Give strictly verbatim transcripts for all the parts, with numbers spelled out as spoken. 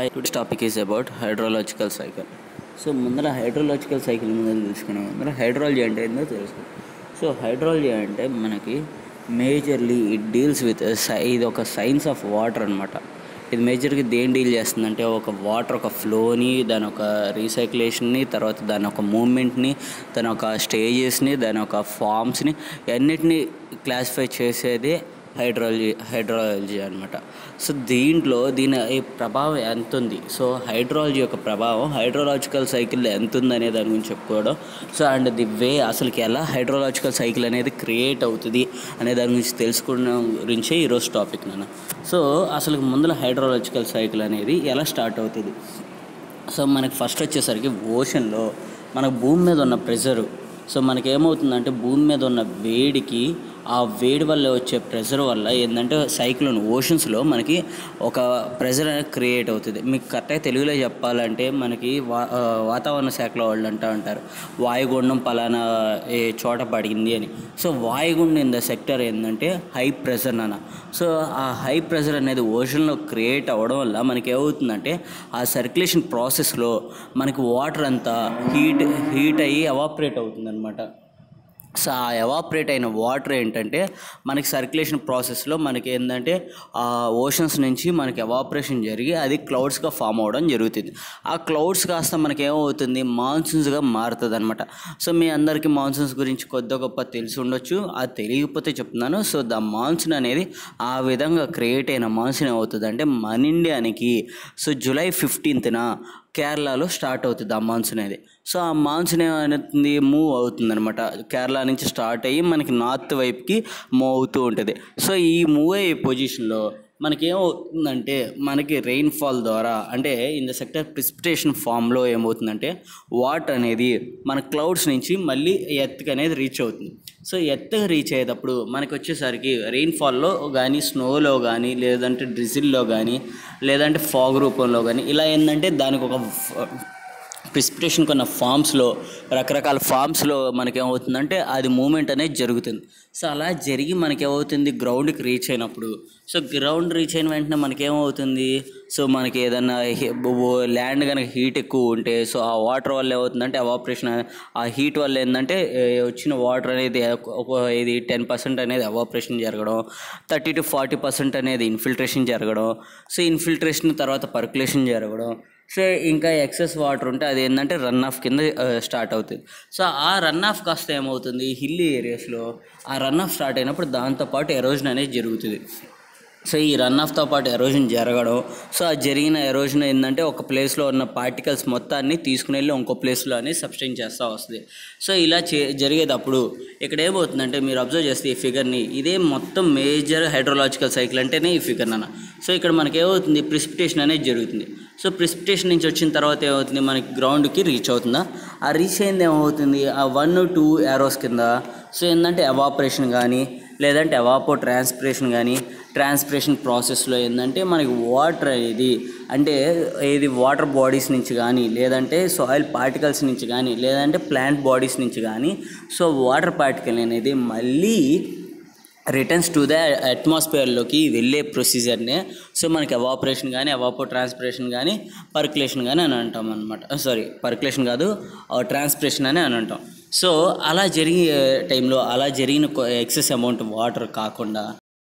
Hi, today's topic is about hydrological cycle. So ముందర hydrological cycle ముందు తెలుసుకునే ముందర హైడ్రాలజీ అంటే ఏందో తెలుసు. సో హైడ్రాలజీ అంటే మనకి మేజర్లీ ఇట్ డీల్స్ విత్ ఇది ఒక సైన్స్ ఆఫ్ వాటర్ అనమాట. ఇది మేజర్గా దేని డీల్ చేస్తుందంటే ఒక వాటర్ ఒక ఫ్లోని, దాని ఒక రీసైక్లేషన్ని, తర్వాత దాని ఒక మూమెంట్ని, దాని ఒక స్టేజెస్ని, దాని ఒక ఫామ్స్ని అన్నిటినీ క్లాసిఫై చేసేది హైడ్రాలజీ హైడ్రాలజీ అనమాట. సో దీంట్లో దీని ఈ ప్రభావం ఎంత ఉంది, సో హైడ్రాలజీ యొక్క ప్రభావం హైడ్రోలాజికల్ సైకిల్ ఎంత ఉంది అనే దాని గురించి చెప్పుకోవడం. సో అండ్ ది వే అసలుకి ఎలా హైడ్రోలాజికల్ సైకిల్ అనేది క్రియేట్ అవుతుంది అనే దాని గురించి తెలుసుకున్న గురించే ఈరోజు టాపిక్ నాన్న. సో అసలు ముందర హైడ్రోలాజికల్ సైకిల్ అనేది ఎలా స్టార్ట్ అవుతుంది. సో మనకి ఫస్ట్ వచ్చేసరికి ఓషన్లో మనకు భూమి మీద ఉన్న ప్రెషరు, సో మనకేమవుతుందంటే భూమి మీద ఉన్న వేడికి ఆ వేడి వల్ల వచ్చే ప్రెషర్ వల్ల ఏంటంటే సైక్లోన్ ఓషన్స్లో మనకి ఒక ప్రెషర్ అనేది క్రియేట్ అవుతుంది. మీకు కరెక్ట్గా తెలుగులో చెప్పాలంటే మనకి వా వాతావరణ శాఖలో వాళ్ళు అంటూ ఉంటారు వాయుగుండం పలానా ఏ చోట పడింది అని. సో వాయుగుండం ఇన్ ద సెక్టర్ ఏంటంటే హై ప్రెషర్ అన్న. సో ఆ హై ప్రెషర్ అనేది ఓషన్లో క్రియేట్ అవ్వడం వల్ల మనకి ఏమవుతుందంటే ఆ సర్క్యులేషన్ ప్రాసెస్లో మనకి వాటర్ అంతా హీట్ హీట్ అయ్యి ఎవాపరేట్ అవుతుంది అనమాట. సో ఆ ఎవాపరేట్ అయిన వాటర్ ఏంటంటే మనకి సర్క్యులేషన్ ప్రాసెస్లో మనకి ఏంటంటే ఆ ఓషన్స్ నుంచి మనకి ఎవాపరేషన్ జరిగి అది క్లౌడ్స్గా ఫామ్ అవ్వడం జరుగుతుంది. ఆ క్లౌడ్స్ కాస్త మనకి ఏమవుతుంది మాన్సూన్స్గా మారుతుంది అనమాట. సో మీ అందరికీ మాన్సూన్స్ గురించి కొద్ది గొప్ప తెలిసి ఉండొచ్చు, అది తెలియకపోతే చెప్తున్నాను. సో ద మాన్సూన్ అనేది ఆ విధంగా క్రియేట్ అయిన మాన్సూన్ ఏమవుతుంది అంటే మన ఇండియానికి సో జూలై ఫిఫ్టీన్త్న కేరళలో స్టార్ట్ అవుతుంది ఆ మాన్సూన్ అనేది. సో ఆ మాన్సూన్ ఏమవుతుంది మూవ్ అవుతుంది అనమాట. కేరళ నుంచి స్టార్ట్ అయ్యి మనకి నార్త్ వైపుకి మూవ్ అవుతూ ఉంటుంది. సో ఈ మూవ్ అయ్యే పొజిషన్లో మనకేమవుతుందంటే మనకి రెయిన్ఫాల్ ద్వారా అంటే ఇన్ ద సెక్టర్ ప్రిసిపిటేషన్ ఫామ్లో ఏమవుతుందంటే వాటర్ అనేది మన క్లౌడ్స్ నుంచి మళ్ళీ ఎత్తుకి అనేది రీచ్ అవుతుంది. సో ఎత్తుగా రీచ్ అయ్యేటప్పుడు మనకి వచ్చేసరికి రెయిన్ఫాల్లో కానీ స్నోలో కానీ లేదంటే డ్రిజిల్లో కానీ లేదంటే ఫాగ్ రూపంలో కానీ ఇలా ఏంటంటే దానికి ఒక ప్రిసిపిటేషన్ కొన్న ఫామ్స్లో రకరకాల ఫామ్స్లో మనకేమవుతుందంటే అది మూమెంట్ అనేది జరుగుతుంది. సో అలా జరిగి మనకేమవుతుంది గ్రౌండ్కి రీచ్ అయినప్పుడు, సో గ్రౌండ్ రీచ్ అయిన వెంటనే మనకేమవుతుంది సో మనకి ఏదన్నా ల్యాండ్ కనుక హీట్ ఎక్కువ ఉంటే సో ఆ వాటర్ వల్ల ఏమవుతుందంటే ఎవాపరేషన్ ఆ హీట్ వల్ల ఏంటంటే వచ్చిన వాటర్ అనేది ఒక ఇది టెన్ పర్సెంట్ అనేది ఎవాపరేషన్ జరగడం, థర్టీ టు ఫార్టీ పర్సెంట్ అనేది ఇన్ఫిల్ట్రేషన్ జరగడం, సో ఇన్ఫిల్ట్రేషన్ తర్వాత పర్కులేషన్ జరగడం, సో ఇంకా ఎక్సెస్ వాటర్ ఉంటే అది ఏంటంటే రన్ ఆఫ్ కింద స్టార్ట్ అవుతుంది. సో ఆ రన్ ఆఫ్ కాస్త ఏమవుతుంది హిల్లీ ఏరియాస్లో ఆ రన్ ఆఫ్ స్టార్ట్ అయినప్పుడు దాంతోపాటు ఎరోజన్ అనేది జరుగుతుంది. సో ఈ రన్ ఆఫ్తో పాటు ఎరోజన్ జరగడం, సో ఆ జరిగిన ఎరోజన్ ఏంటంటే ఒక ప్లేస్లో ఉన్న పార్టికల్స్ మొత్తాన్ని తీసుకుని వెళ్ళి ఇంకో ప్లేస్లో అనేది సబ్స్టైన్ చేస్తూ వస్తుంది. సో ఇలా చే జరిగేటప్పుడు ఇక్కడ ఏమవుతుందంటే మీరు అబ్జర్వ్ చేస్తే ఈ ఫిగర్ని ఇదే మొత్తం మేజర్ హైడ్రోలాజికల్ సైకిల్ అంటేనే ఈ ఫిగర్ అన్న. సో ఇక్కడ మనకి ఏమవుతుంది ప్రిసిపిటేషన్ అనేది జరుగుతుంది. సో ప్రిసిపిటేషన్ నుంచి వచ్చిన తర్వాత ఏమవుతుంది మనకి గ్రౌండ్కి రీచ్ అవుతుందా, ఆ రీచ్ అయింది ఏమవుతుంది ఆ వన్ టూ యారోస్ కింద సో ఏంటంటే ఎవాపరేషన్ కానీ లేదంటే ఎవాపో ట్రాన్స్పిరేషన్ కానీ ట్రాన్స్పిరేషన్ ప్రాసెస్లో ఏంటంటే మనకి వాటర్ అనేది అంటే ఇది వాటర్ బాడీస్ నుంచి కానీ లేదంటే సాయిల్ పార్టికల్స్ నుంచి కానీ లేదంటే ప్లాంట్ బాడీస్ నుంచి కానీ సో వాటర్ పార్టికల్ అనేది మళ్ళీ రిటర్న్స్ టు ద అట్మాస్ఫియర్లోకి వెళ్ళే ప్రొసీజర్నే సో మనకి ఎవాపరేషన్ కానీ ఎవాపో ట్రాన్స్పిరేషన్ కానీ పర్కులేషన్ కానీ అని అంటాం అనమాట. సారీ పర్కులేషన్ కాదు ట్రాన్స్పిరేషన్ అని అని అంటాం. సో అలా జరిగే టైంలో అలా జరిగిన ఎక్సెస్ అమౌంట్ వాటర్ కాకుండా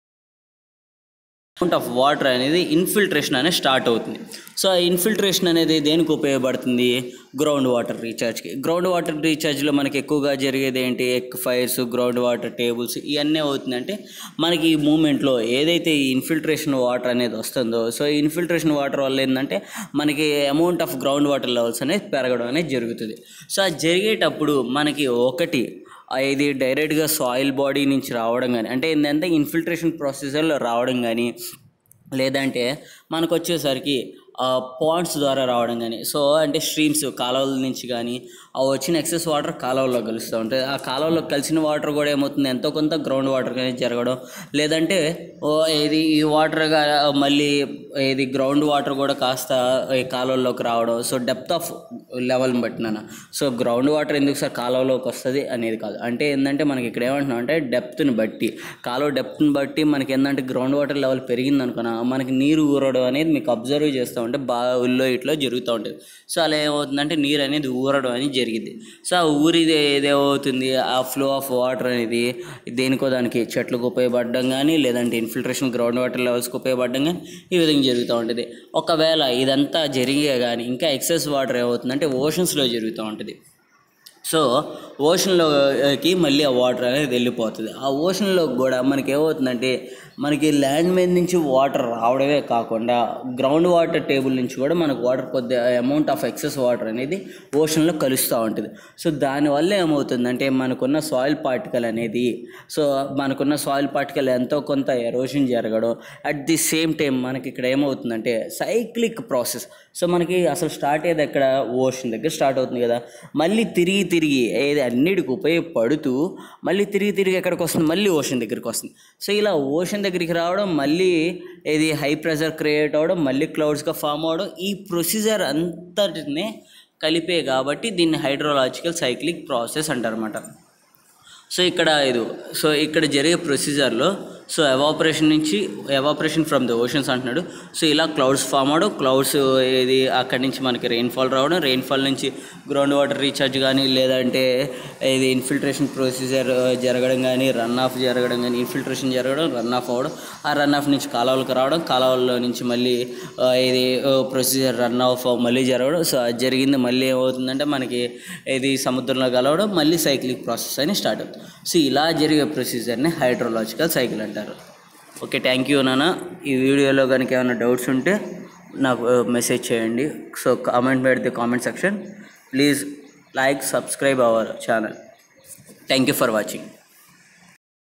అమౌంట్ ఆఫ్ వాటర్ అనేది ఇన్ఫిల్ట్రేషన్ అనేది స్టార్ట్ అవుతుంది. సో ఆ ఇన్ఫిల్ట్రేషన్ అనేది దేనికి ఉపయోగపడుతుంది గ్రౌండ్ వాటర్ రీఛార్జ్కి. గ్రౌండ్ వాటర్ రీఛార్జ్లో మనకి ఎక్కువగా జరిగేది ఏంటి ఎక్ ఫైర్స్, గ్రౌండ్ వాటర్ టేబుల్స్ ఇవన్నీ అవుతుందంటే మనకి ఈ మూమెంట్లో ఏదైతే ఈ ఇన్ఫిల్ట్రేషన్ వాటర్ అనేది వస్తుందో సో ఈ ఇన్ఫిల్ట్రేషన్ వాటర్ వల్ల ఏంటంటే మనకి amount of ground water levels అనేది పెరగడం అనేది జరుగుతుంది. సో అది జరిగేటప్పుడు మనకి ఒకటి ఇది డైరెక్ట్గా సాయిల్ బాడీ నుంచి రావడం కానీ అంటే ఏంటంటే ఇన్ఫిల్ట్రేషన్ ప్రొసీజర్లో రావడం కానీ లేదంటే మనకు వచ్చేసరికి పాండ్స్ ద్వారా రావడం కానీ సో అంటే స్ట్రీమ్స్ కాలువల నుంచి కానీ అవి వచ్చిన ఎక్సెస్ వాటర్ కాలువల్లో కలుస్తూ ఉంటుంది. ఆ కాలువలో కలిసిన వాటర్ కూడా ఏమవుతుంది ఎంతో కొంత గ్రౌండ్ వాటర్ కానీ జరగడం లేదంటే ఇది ఈ వాటర్గా మళ్ళీ ఇది గ్రౌండ్ వాటర్ కూడా కాస్త ఈ కాలువల్లోకి రావడం. సో డెప్త్ ఆఫ్ లెవెల్ని బట్టినాను. సో గ్రౌండ్ వాటర్ ఎందుకు సార్ కాలువలోకి వస్తుంది అనేది కాదు, అంటే ఏంటంటే మనకి ఇక్కడ ఏమంటున్నాం అంటే డెప్త్ని బట్టి, కాలువ డెప్త్ని బట్టి మనకి ఏంటంటే గ్రౌండ్ వాటర్ లెవెల్ పెరిగింది అనుకున్నా మనకి నీరు ఊరడం అనేది మీకు అబ్జర్వ్ చేస్తూ ఉంటే బావిల్లో ఇట్లా జరుగుతూ ఉంటుంది. సో అలా ఏమవుతుందంటే నీరు అనేది ఊరడం అనేది జరిగింది. సో ఆ ఊరిది ఏదేమవుతుంది, ఆ ఫ్లో ఆఫ్ వాటర్ అనేది దేనికో దానికి చెట్లకు ఉపయోగపడడం కానీ, లేదంటే ఇన్ఫిల్ట్రేషన్ గ్రౌండ్ వాటర్ లెవెల్స్కి ఉపయోగపడడం కానీ ఈ విధంగా జరుగుతూ ఉంటుంది. ఒకవేళ ఇదంతా జరిగే కానీ ఇంకా ఎక్సెస్ వాటర్ ఏమవుతుందంటే ఓషన్స్లో జరుగుతూ ఉంటుంది. సో ఓషన్లోకి మళ్ళీ ఆ వాటర్ అనేది వెళ్ళిపోతుంది. ఆ ఓషన్లోకి కూడా మనకి ఏమవుతుందంటే మనకి ల్యాండ్ మీద నుంచి వాటర్ రావడమే కాకుండా గ్రౌండ్ వాటర్ టేబుల్ నుంచి కూడా మనకు వాటర్ కొద్ది అమౌంట్ ఆఫ్ ఎక్సెస్ వాటర్ అనేది ఓషన్లో కలుస్తూ ఉంటుంది. సో దానివల్ల ఏమవుతుందంటే మనకున్న సాయిల్ పార్టికల్ అనేది సో మనకున్న సాయిల్ పార్టికల్ ఎంతో కొంత ఎరోషన్ జరగడం, అట్ ది సేమ్ టైం మనకి ఇక్కడ ఏమవుతుందంటే సైక్లిక్ ప్రాసెస్. సో మనకి అసలు స్టార్ట్ అయ్యేది ఎక్కడ, ఓషన్ దగ్గర స్టార్ట్ అవుతుంది కదా, మళ్ళీ తిరిగి తిరిగి ఏది అన్నిటికి ఉపయోగపడుతూ మళ్ళీ తిరిగి తిరిగి ఎక్కడికి వస్తుంది, మళ్ళీ ఓషన్ దగ్గరికి వస్తుంది. సో ఇలా ఓషన్ దగ్గరికి రావడం, మళ్ళీ ఇది హై ప్రెషర్ క్రియేట్ అవ్వడం, మళ్ళీ క్లౌడ్స్గా ఫామ్ అవ్వడం, ఈ ప్రొసీజర్ అంతటినే కలిపే కాబట్టి దీన్ని హైడ్రోలాజికల్ సైక్లిక్ ప్రాసెస్ అంటారన్నమాట. సో ఇక్కడ ఇది సో ఇక్కడ జరిగే ప్రొసీజర్లో సో ఎవాపరేషన్ నుంచి ఎవాపరేషన్ ఫ్రమ్ ద ఓషన్స్ అంటున్నాడు. సో ఇలా క్లౌడ్స్ ఫామ్ అవడం, క్లౌడ్స్ ఇది అక్కడి నుంచి మనకి రెయిన్ఫాల్ రావడం, రెయిన్ఫాల్ నుంచి గ్రౌండ్ వాటర్ రీఛార్జ్ కానీ, లేదంటే ఇది ఇన్ఫిల్ట్రేషన్ ప్రొసీజర్ జరగడం కానీ, రన్ ఆఫ్ జరగడం కానీ, ఇన్ఫిల్ట్రేషన్ జరగడం, రన్ ఆఫ్ అవ్వడం, ఆ రన్ ఆఫ్ నుంచి కాలువలకు రావడం, కాలువల్లో నుంచి మళ్ళీ ఇది ప్రొసీజర్ రన్ ఆఫ్ మళ్ళీ జరగడం. సో అది జరిగింది మళ్ళీ ఏమవుతుందంటే మనకి ఇది సముద్రంలో కలవడం, మళ్ళీ సైక్లిక్ ప్రాసెస్ అని స్టార్ట్ అవుతుంది. సో ఇలా జరిగే ప్రొసీజర్ని హైడ్రోలాజికల్ సైకిల్ అంటారు. ఓకే, థ్యాంక్ యూ నాన్న. ఈ వీడియోలో కనుక ఏమైనా డౌట్స్ ఉంటే నాకు మెసేజ్ చేయండి. సో కామెంట్ పెడితే comment section. Please like, subscribe our channel. Thank you for watching.